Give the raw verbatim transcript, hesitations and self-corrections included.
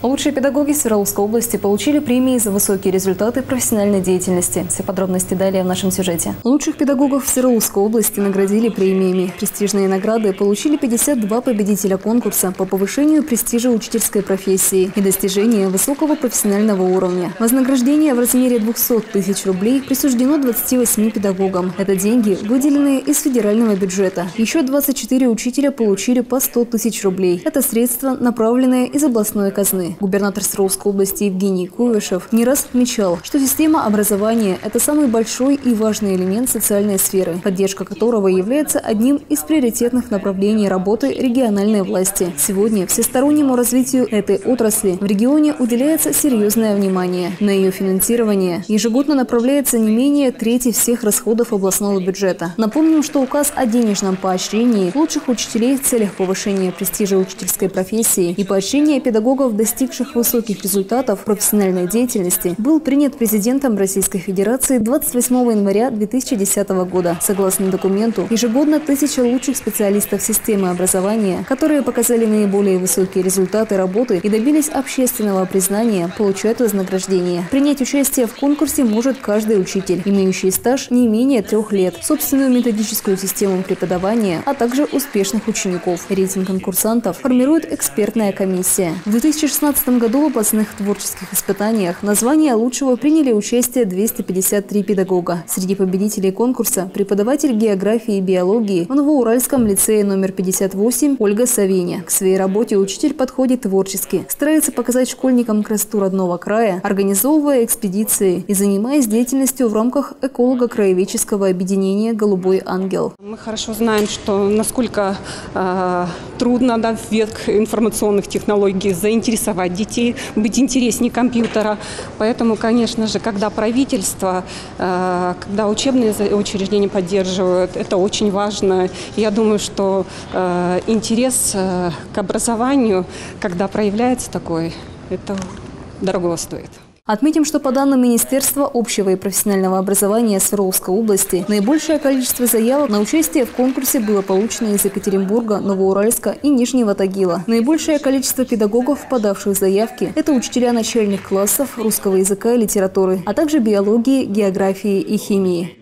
Лучшие педагоги Свердловской области получили премии за высокие результаты профессиональной деятельности. Все подробности далее в нашем сюжете. Лучших педагогов Свердловской области наградили премиями. Престижные награды получили пятьдесят два победителя конкурса по повышению престижа учительской профессии и достижению высокого профессионального уровня. Вознаграждение в размере двухсот тысяч рублей присуждено двадцати восьми педагогам. Это деньги, выделенные из федерального бюджета. Еще двадцать четыре учителя получили по сто тысяч рублей. Это средства, направленные из областной казны. Губернатор Свердловской области Евгений Куйвашев не раз отмечал, что система образования – это самый большой и важный элемент социальной сферы, поддержка которого является одним из приоритетных направлений работы региональной власти. Сегодня всестороннему развитию этой отрасли в регионе уделяется серьезное внимание. На ее финансирование ежегодно направляется не менее трети всех расходов областного бюджета. Напомним, что указ о денежном поощрении лучших учителей в целях повышения престижа учительской профессии и поощрения педагогов, достигших высоких результатов профессиональной деятельности, был принят президентом Российской Федерации двадцать восьмого января две тысячи десятого года. Согласно документу, ежегодно тысяча лучших специалистов системы образования, которые показали наиболее высокие результаты работы и добились общественного признания, получают вознаграждение. Принять участие в конкурсе может каждый учитель, имеющий стаж не менее трех лет, собственную методическую систему преподавания, а также успешных учеников. Рейтинг конкурсантов формирует экспертная комиссия. В две тысячи шестнадцатом году в областных творческих испытаниях на звание лучшего приняли участие двести пятьдесят три педагога. Среди победителей конкурса преподаватель географии и биологии в Новоуральском лицее номер пятьдесят восемь Ольга Савиня. К своей работе учитель подходит творчески, старается показать школьникам красоту родного края, организовывая экспедиции и занимаясь деятельностью в рамках эколого-краеведческого объединения «Голубой ангел». Мы хорошо знаем, что насколько э, трудно, да, в век информационных технологий заинтересовать детей, быть интереснее компьютера. Поэтому, конечно же, когда правительство, э, когда учебные учреждения поддерживают, это очень важно. Я думаю, что э, интерес э, к образованию, когда проявляется такой, это дорого стоит. Отметим, что по данным Министерства общего и профессионального образования Свердловской области, наибольшее количество заявок на участие в конкурсе было получено из Екатеринбурга, Новоуральска и Нижнего Тагила. Наибольшее количество педагогов, подавших заявки, это учителя начальных классов русского языка и литературы, а также биологии, географии и химии.